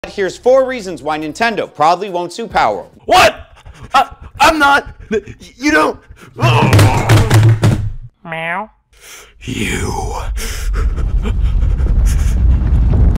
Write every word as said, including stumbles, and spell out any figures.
Here's four reasons why Nintendo probably won't sue Power. What? I, I'm not. You don't. Meow. You